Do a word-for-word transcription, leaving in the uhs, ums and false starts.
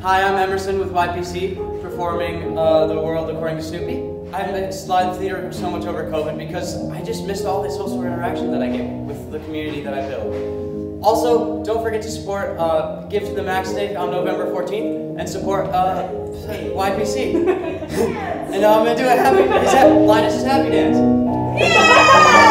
Hi, I'm Emerson with Y P C, performing uh, The World According to Snoopy. I missed live theater so much over COVID because I just missed all the social interaction that I get with the community that I build. Also, don't forget to support uh, Give to the Max Day on November fourteenth and support uh, Y P C. And now I'm gonna do a happy, is that Linus's happy dance. Yeah!